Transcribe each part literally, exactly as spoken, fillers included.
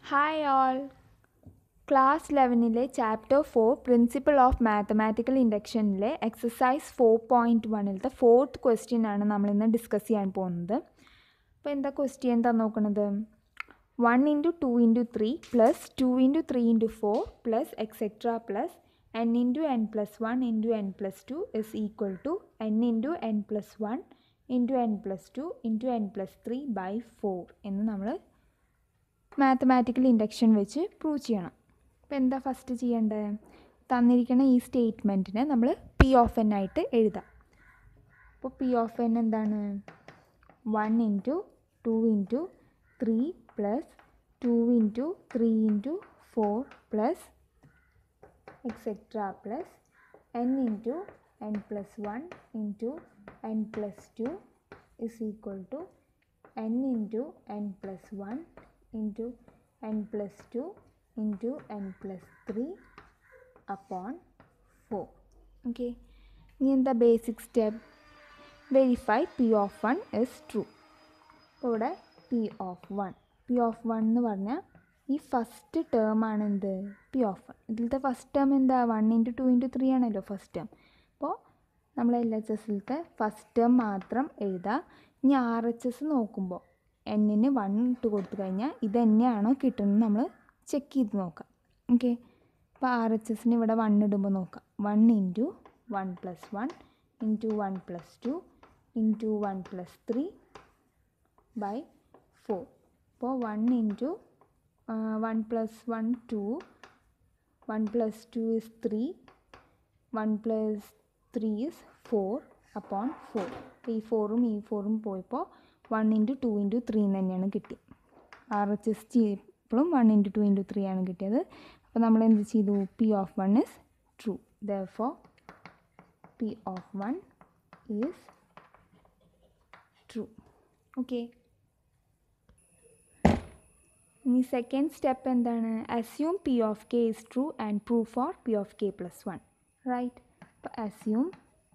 Hi all. Class eleven chapter four Principle of Mathematical Induction exercise four point one the fourth question ആണ് നമ്മൾ ഇന്ന് discuss ചെയ്യാൻ പോകുന്നത്. അപ്പോൾ എന്താ ക്വസ്റ്റ്യൻ എന്താ നോക്കുന്നത്? one into two into three plus two into three into four plus etc plus n into n plus one into n plus two is equal to n into n plus one into n plus two into n plus three by four എന്ന് നമ്മൾ mathematical induction വെച്ച് prove ചെയ്യണം. അപ്പോൾ എന്താ first ചെയ്യേണ്ടത്? തന്നിരിക്കുന്ന ഈ സ്റ്റേറ്റ്മെൻറ്റിനെ നമ്മൾ പി ഓഫ് എൻ ആയിട്ട് എഴുതാം. അപ്പോൾ പി ഓഫ് എൻ എന്താണ്? One into two into three plus two into three into four plus etcetera plus N into N plus one into N plus two is equal to N into N plus one into n plus two into n plus three upon four. Okay. In the basic step, verify p of one is true. ഇവിടെ p of one. p of one എന്ന് പറഞ്ഞാൽ ഈ first term ആണ് എന്ത്? p of one. ഇതിലത്തെ first term എന്താ? One into two into three ആണല്ലോ first term. അപ്പോൾ നമ്മൾ എൽ എച്ച് എസിലത്തെ ഫസ്റ്റ് ടേം മാത്രം എഴുതുക. ഇനി ആർ എച്ച് എസ് നോക്കുമ്പോൾ എന്നിന് വൺ ഇട്ട് കൊടുത്തു കഴിഞ്ഞാൽ ഇത് തന്നെയാണോ കിട്ടുന്നത് നമ്മൾ ചെക്ക് ചെയ്ത് നോക്കാം. ഓക്കെ. അപ്പോൾ ആർ എച്ച് എസിന് ഇവിടെ വൺ ഇടുമ്പോൾ നോക്കാം. One into one plus one into one plus two into one plus three by four. അപ്പോൾ one into one plus one two one plus two is three one plus three is four upon four. അപ്പോൾ ഈ ഫോറും ഈ ഫോറും പോയപ്പോൾ one into two into three തന്നെയാണ് കിട്ടി. R H S ചെയ്തപ്പോഴും one into two into three ആണ് കിട്ടിയത്. അപ്പോൾ നമ്മൾ എന്ത് ചെയ്തു? P of one is true. Therefore P of one is true. Okay. ഇനി സെക്കൻഡ് സ്റ്റെപ്പ് എന്താണ്? Assume P of K is true and prove for P of K plus one. Right. അപ്പോൾ assume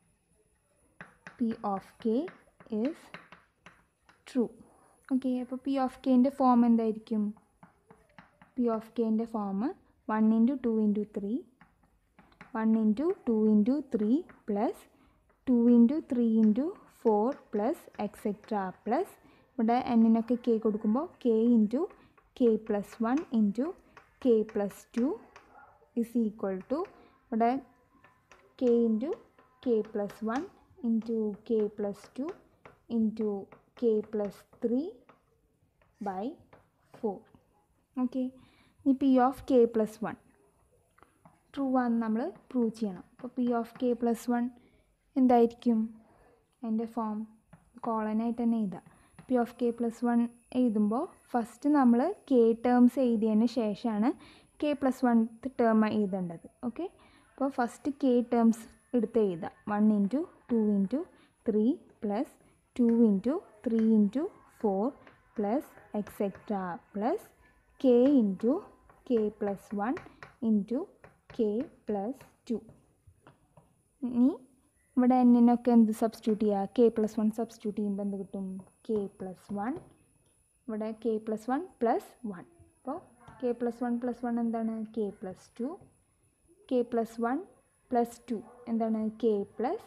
P of K is true. Okay. അപ്പോൾ P of കെൻ്റെ form എന്തായിരിക്കും? P of കെൻ്റെ form one into two into three one into two into three plus two into three into four plus etcetera plus ഇവിടെ എന്നിനൊക്കെ K കൊടുക്കുമ്പോൾ K into K plus one into K plus two is equal to ഇവിടെ K into K plus one into K plus two into K plus three by four. Okay. ഇനി P of K plus one true ആണെന്ന് നമ്മൾ prove ചെയ്യണം. അപ്പോൾ P of K plus one എന്തായിരിക്കും? അതിൻ്റെ form കോളനായിട്ട് തന്നെ എഴുതാം. P of K plus one എഴുതുമ്പോൾ ഫസ്റ്റ് നമ്മൾ കെ ടേംസ് എഴുതിയതിന് ശേഷമാണ് കെ പ്ലസ് വൺ ടേം എഴുതേണ്ടത്. ഓക്കെ. അപ്പോൾ ഫസ്റ്റ് കെ ടേംസ് എടുത്ത് എഴുതാം. One into two into three plus two into three into four plus etcetera plus K into K plus one into K plus two. ഇനി ഇവിടെ എന്നിനൊക്കെ എന്ത് substitute ചെയ്യുക? K plus one substitute ചെയ്യുമ്പോൾ എന്ത് കിട്ടും? K plus one ഇവിടെ K plus one plus one. അപ്പോൾ K plus one plus one എന്താണ്? K plus two. K plus one plus two എന്താണ്? K plus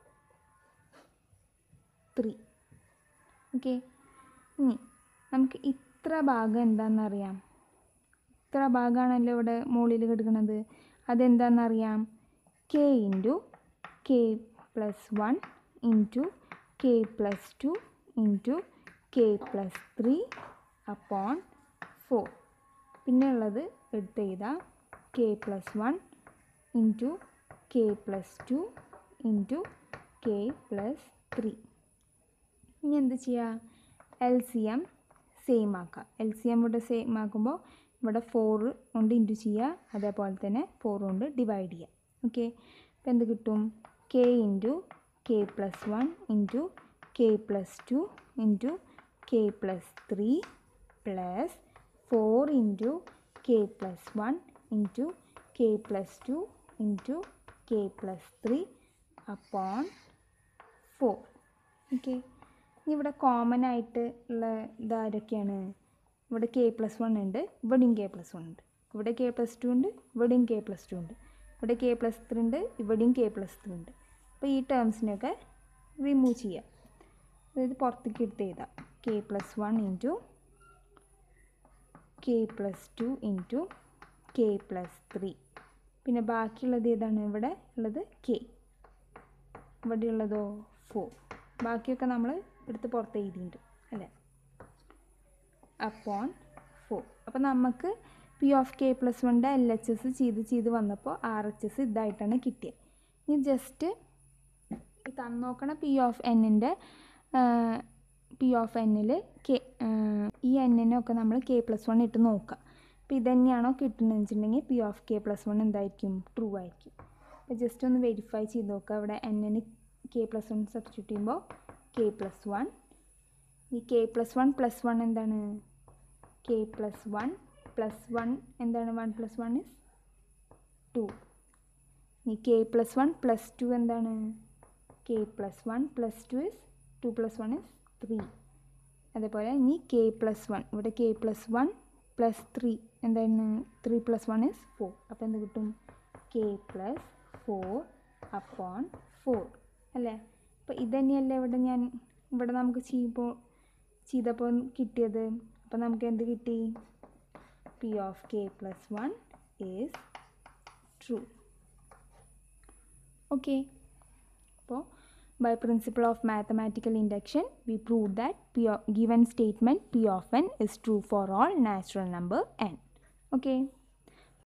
three. ഓക്കെ. ഇനി നമുക്ക് ഇത്ര ഭാഗം എന്താണെന്നറിയാം. ഇത്ര ഭാഗമാണല്ലോ ഇവിടെ മുകളിൽ കിടക്കുന്നത്. അതെന്താണെന്നറിയാം. K into K plus one into K plus two into K plus three upon four. പിന്നെ ഉള്ളത് എടുത്ത് എഴുതാം. K plus one into K plus two into K plus three. ഇനി എന്ത് ചെയ്യുക? എൽ സി എം സെയിം ആക്കുക. എൽ സി എം ഇവിടെ same ആക്കുമ്പോൾ ഇവിടെ ഫോർ കൊണ്ട് ഇൻറ്റു ചെയ്യുക, അതേപോലെ തന്നെ ഫോർ കൊണ്ട് ഡിവൈഡ് ചെയ്യുക. ഓക്കെ. അപ്പോൾ എന്ത് കിട്ടും? K into K plus one into K plus two into K plus three plus four into K plus one into K plus two into K plus three upon four. Okay. ഇവിടെ common ആയിട്ട് ഉള്ള ഇതാരൊക്കെയാണ്? ഇവിടെ K plus one ഉണ്ട്, ഇവിടെയും K plus one ഉണ്ട്, ഇവിടെ K plus to ഉണ്ട്, ഇവിടെയും കെ പ്ലസ് ടു ഉണ്ട്, ഇവിടെ കെ പ്ലസ് ത്രീ ഉണ്ട്, ഇവിടെയും കെ പ്ലസ് ത്രീ ഉണ്ട്. അപ്പോൾ ഈ ടേംസിനെയൊക്കെ റിമൂവ് ചെയ്യാം. അതായത് പുറത്തേക്ക് എടുത്ത് എഴുതാം. K plus one into K plus two into K plus three. പിന്നെ ബാക്കിയുള്ളത് ഏതാണ്? ഇവിടെ ഉള്ളത് കെ, ഇവിടെ ഉള്ളതോ ഫോർ. ബാക്കിയൊക്കെ നമ്മൾ എടുത്ത് പുറത്ത് എഴുതിയിട്ടുണ്ട് അല്ലേ? Upon four. അപ്പോൾ നമുക്ക് പി ഓഫ് കെ പ്ലസ് വണ്ണിൻ്റെ എൽ എച്ച് എസ് ചെയ്ത് ചെയ്ത് വന്നപ്പോൾ ആർ എച്ച് എസ് ഇതായിട്ടാണ് കിട്ടിയത്. ഇനി ജസ്റ്റ് തന്നോക്കണ പി ഓഫ് എന്നിൻ്റെ പി ഓഫ് എന്നിൽ കെ ഈ എന്നിനൊക്കെ നമ്മൾ കെ പ്ലസ് വൺ ഇട്ട് നോക്കാം. അപ്പോൾ ഇതുതന്നെയാണോ കിട്ടുന്നതെന്ന് വെച്ചിട്ടുണ്ടെങ്കിൽ P of K plus one എന്തായിരിക്കും? ട്രൂ ആയിരിക്കും. അപ്പോൾ ജസ്റ്റ് ഒന്ന് വെരിഫൈ ചെയ്ത് നോക്കുക. അവിടെ എന്നിന് കെ പ്ലസ് വൺ സബ്സ്റ്റിറ്റ്യൂട്ട് ചെയ്യുമ്പോൾ കെ പ്ലസ് വൺ. ഈ K plus one plus one എന്താണ്? K plus one plus one എന്താണ്? One plus one is two. ഈ K plus one plus two എന്താണ്? K plus one plus two is two plus one is three. അതേപോലെ ഇനി K plus one, ഇവിടെ K plus one plus three എന്താണ്? Three plus one is four. അപ്പോൾ എന്ത് കിട്ടും? K plus four upon four അല്ലേ? അപ്പോൾ ഇതുതന്നെയല്ലേ ഇവിടെ ഞാൻ ഇവിടെ നമുക്ക് ചെയ്യുമ്പോൾ ചെയ്തപ്പോൾ കിട്ടിയത്. അപ്പോൾ നമുക്ക് എന്ത് കിട്ടി? P of K plus one is true. Okay. അപ്പോൾ by principle of mathematical induction, we proved that P of, given statement P of n is true for all natural number n. Okay.